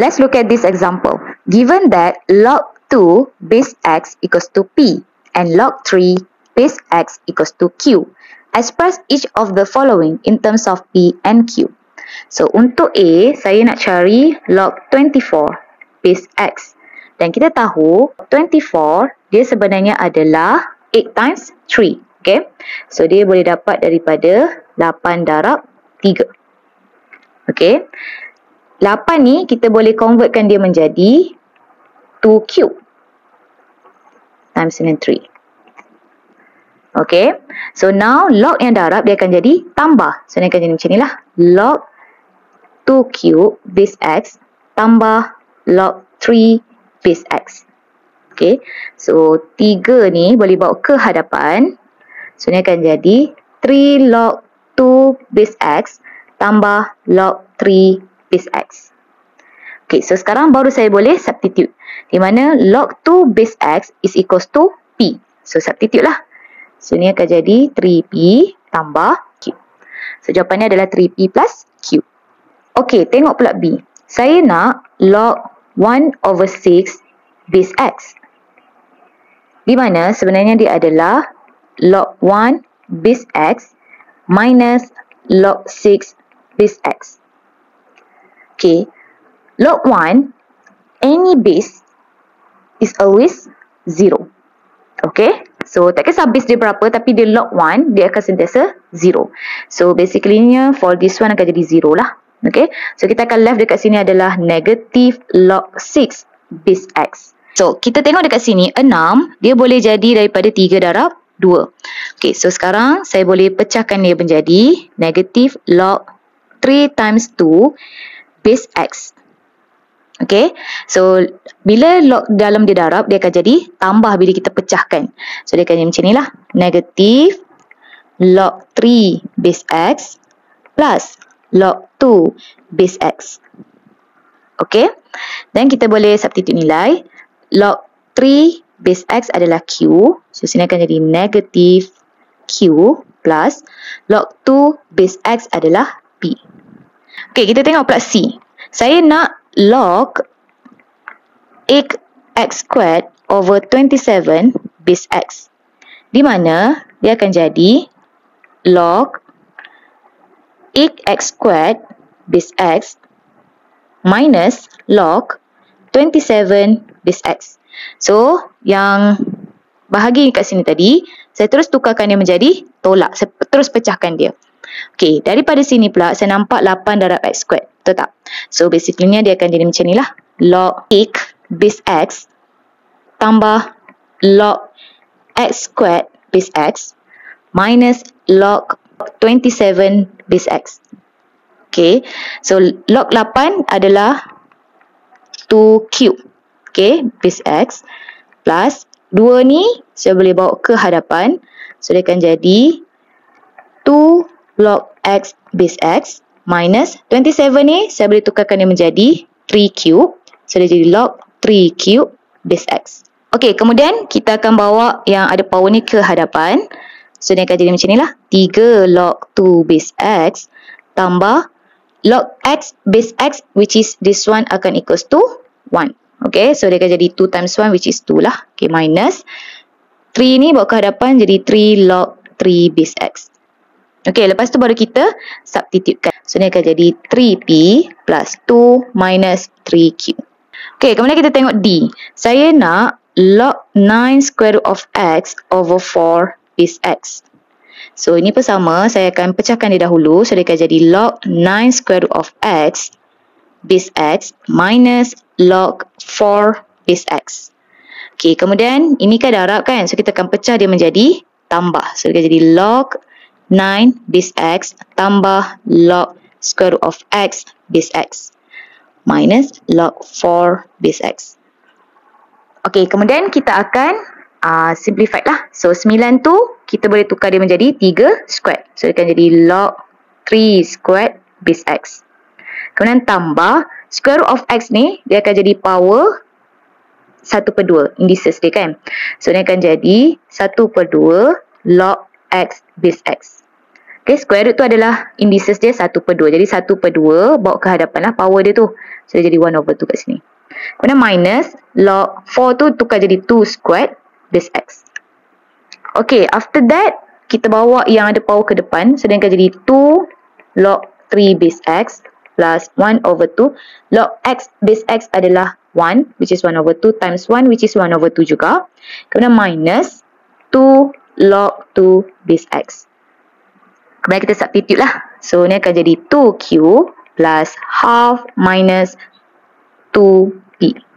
let's look at this example. Given that log 2 base x equals to p and log 3 base x equals to q, express each of the following in terms of p and q. So, untuk A, saya nak cari log 24 base x. Dan kita tahu 24 dia sebenarnya adalah 8 times 3. Okay? So, dia boleh dapat daripada 8 darab 3. Okay? 8 ni kita boleh convertkan dia menjadi 2 cube times dengan 3. Okay? So, now log yang darab dia akan jadi tambah. So, dia akan jadi macam ni lah. Log 2 cube base x tambah log 3 base x. Okay. So, 3 ni boleh bawa ke hadapan. So, ni akan jadi 3 log 2 base x tambah log 3 base x. Okay. So, sekarang baru saya boleh substitute. Di mana log 2 base x is equals to p. So, substitute lah. So, ni akan jadi 3p tambah q. So, jawapannya adalah 3p plus q. Okey, tengok pula B. Saya nak log 1/6 base x. Di mana sebenarnya dia adalah log 1 base x minus log 6 base x. Okey, log 1, any base is always 0. Okey, so tak kisah base dia berapa, tapi dia log 1, dia akan sentiasa 0. So basically for this one akan jadi 0 lah. Okay, so kita akan left dekat sini adalah negative log 6 base x. So, kita tengok dekat sini, 6, dia boleh jadi daripada 3 darab 2. Okay, so sekarang saya boleh pecahkan dia menjadi negative log 3 times 2 base x. Okay, so bila log dalam dia darab, dia akan jadi tambah bila kita pecahkan. So, dia akan jadi macam ni lah. Negative log 3 base x plus log 2 base x. Okay. Dan kita boleh substitute nilai. Log 3 base x adalah q. So, sini akan jadi negative q plus log 2 base x adalah p. Okay, kita tengok pula C. Saya nak log 8x squared over 27 base x. Di mana dia akan jadi log 8x squared base x minus log 27 base x. So, yang bahagi kat sini tadi, saya terus tukarkan dia menjadi tolak. Saya terus pecahkan dia. Okey, daripada sini pula, saya nampak 8 darab x squared. Betul tak? So, basically dia akan jadi macam ni lah. Log 8 base x tambah log x squared base x minus log 27 base x. Okay, so log 8 adalah 2 cube. Okay, base x plus 2 ni saya boleh bawa ke hadapan. So, dia akan jadi 2 log x base x minus 27 ni saya boleh tukarkan dia menjadi 3 cube. So, dia jadi log 3 cube base x. Okay, kemudian kita akan bawa yang ada power ni ke hadapan. So, dia akan jadi macam ni lah. 3 log 2 base x tambah log x base x, which is this one akan equals to 1. Okay, so dia akan jadi 2 times 1, which is 2 lah. Okay, minus 3 ni bawa ke hadapan jadi 3 log 3 base x. Okay, lepas tu baru kita substitutekan. So, dia akan jadi 3p plus 2 minus 3q. Okay, kemudian kita tengok D. Saya nak log 9 square root of x over 4 base x. So, ini pun sama. Saya akan pecahkan dia dahulu. So, dia akan jadi log 9 square root of x base x minus log 4 base x. Okay, kemudian ini kan darab kan. So, kita akan pecah dia menjadi tambah. So, dia akan jadi log 9 base x tambah log square root of x base x minus log 4 base x. Okay, kemudian kita akan simplify lah. So, 9 tu kita boleh tukar dia menjadi 3 squared. So, dia akan jadi log 3 squared base x. Kemudian tambah square root of x ni, dia akan jadi power 1/2. Indices dia kan. So, dia akan jadi 1/2 log x base x. Okay, square root tu adalah indices dia 1/2. Jadi 1/2 bawa ke hadapan lah power dia tu. So dia jadi 1/2 kat sini. Kemudian minus log 4 tu tukar jadi 2 squared base x. Okay, after that kita bawa yang ada power ke depan. So dia akan jadi 2 log 3 base x plus 1/2 log x base x adalah 1 which is 1/2 times 1 which is 1/2 juga. Kemudian minus 2 log 2 base x. Kemudian kita substitute lah. So ni akan jadi 2q plus half minus 2p.